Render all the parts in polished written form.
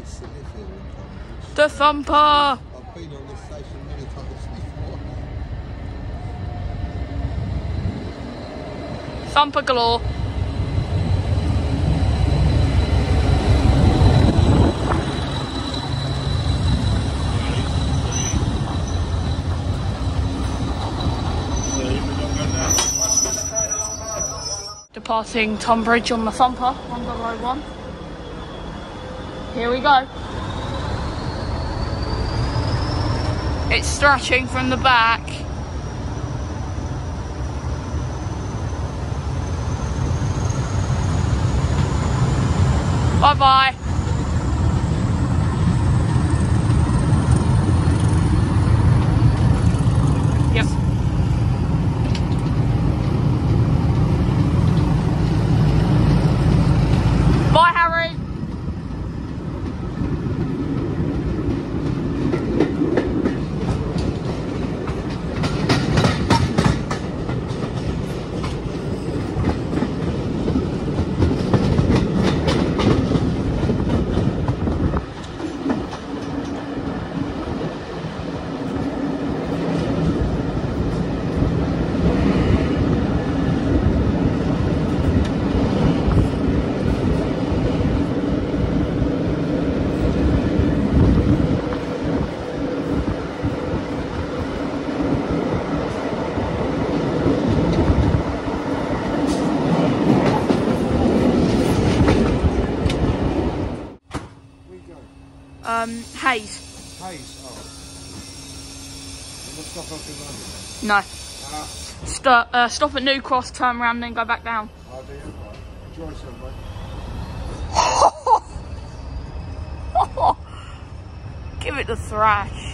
The Thumper! I've been on this station many times before. Thumper galore. Departing Tonbridge on the Thumper, 1001. Here we go. It's stretching from the back. Bye-bye. Yep. Bye, Harry. Hayes. Hayes, oh. Let's stop up in London. No. Stop at New Cross, turn around, then go back down. I'll do it. Enjoy somewhere. Give it the thrash.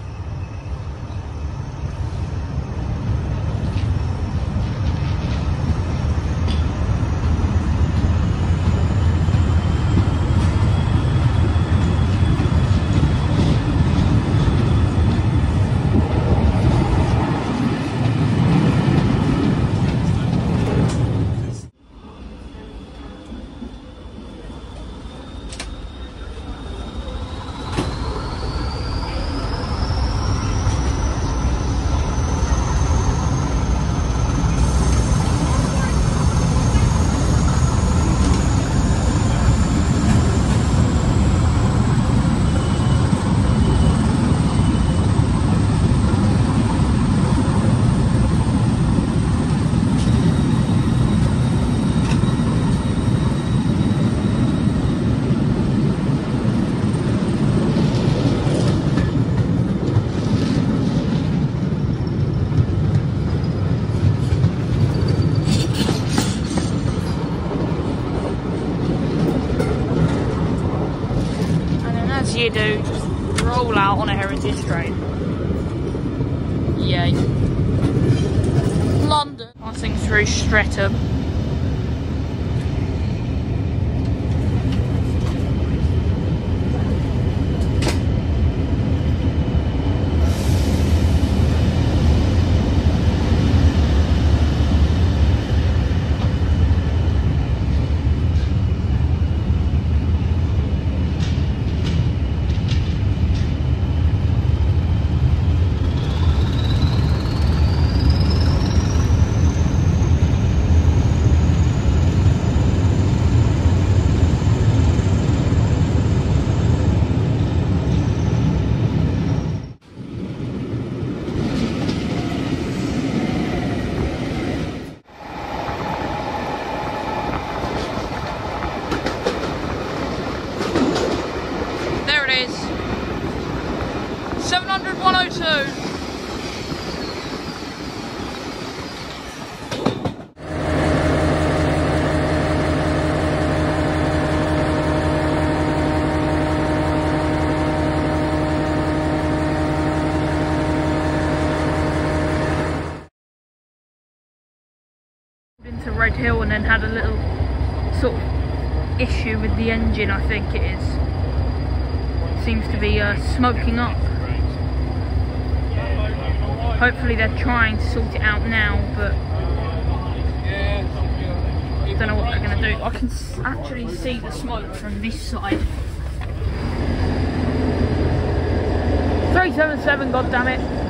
You do just roll out on a heritage train. Yay. London. Passing through Streatham. There it is. 700 102. Into Red Hill and then had a little sort of issue with the engine, I think it is. Seems to be smoking up. Hopefully they're trying to sort it out now, but I don't know what they're going to do. I can actually see the smoke from this side. 777, goddammit.